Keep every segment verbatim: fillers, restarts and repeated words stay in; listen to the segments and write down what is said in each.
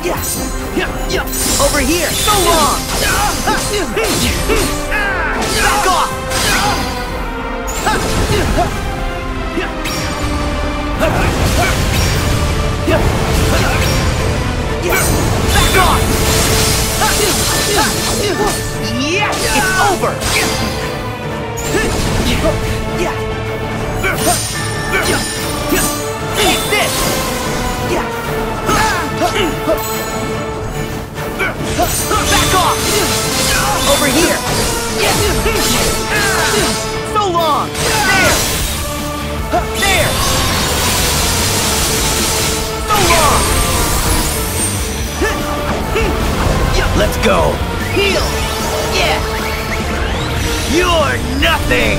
Yes. Over here. So long. Back off. Yes. Back off. Yes. It's over. Yeah. Take this. Yeah. Back off! Over here! So long! There! There! So long! Let's go! Heal! Yeah! You're nothing!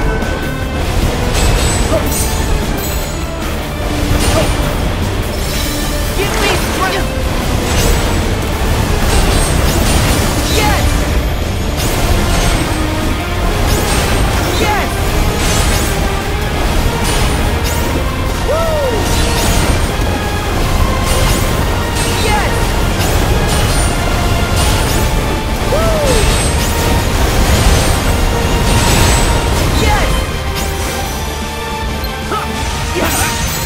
Give me strength! Yes! Yes! Woo! Yes! Woo! Yes! Yes!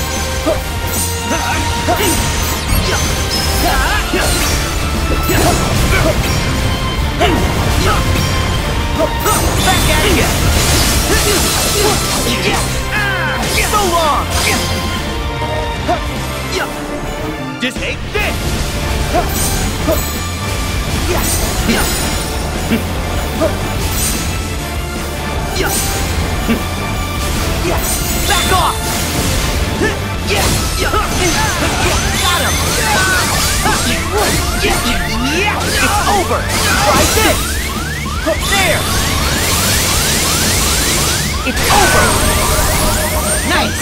Back at you! So long! Just take this! Yes! Yes! Back off! Yes! Got him! Yes! It's over! Try this! There! It's over! Nice!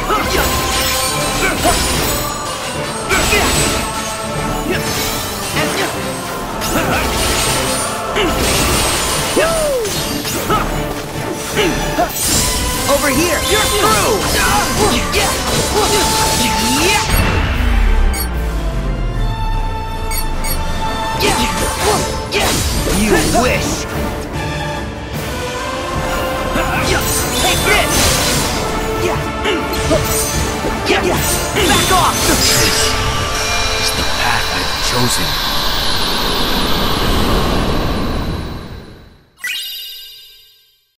Over here! You're through! Yeah! Yeah! You wish! Take this! Yeah! Yeah! Back off! This is the path I've chosen.